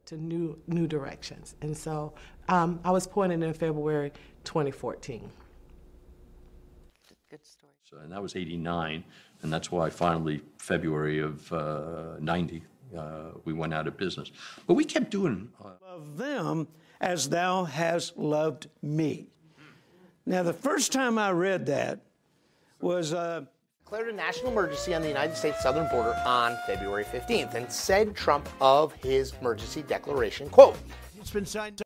to new directions. And so I was appointed in February 2014. Good story. So, and that was 89, and that's why finally, February of 90, we went out of business. But we kept doing... Love them as thou hast loved me. Now, the first time I read that was... declared a national emergency on the United States southern border on February 15th and said Trump of his emergency declaration, quote, It's been signed